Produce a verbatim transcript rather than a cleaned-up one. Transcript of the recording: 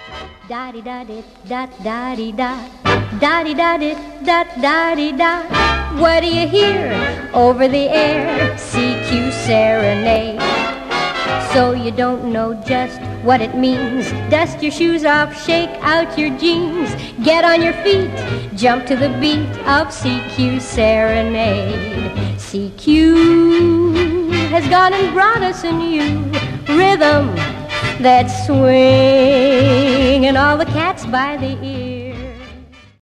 Da di da di da da di da, da di da di da da di da. What do you hear over the air? C Q serenade. So you don't know just what it means. Dust your shoes off, shake out your jeans. Get on your feet, jump to the beat of C Q serenade. C Q has gone and brought us a new rhythm that's swinging all the cats by the ear.